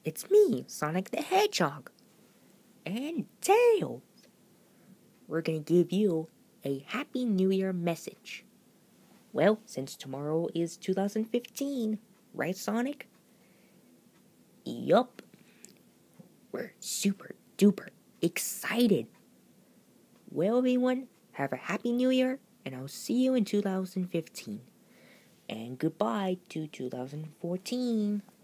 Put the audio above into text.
It's me, Sonic the Hedgehog. And Tails. We're gonna give you a Happy New Year message. Well, since tomorrow is 2015, right, Sonic? Yup. We're super duper excited. Well, everyone, have a Happy New Year, and I'll see you in 2015. And goodbye to 2014.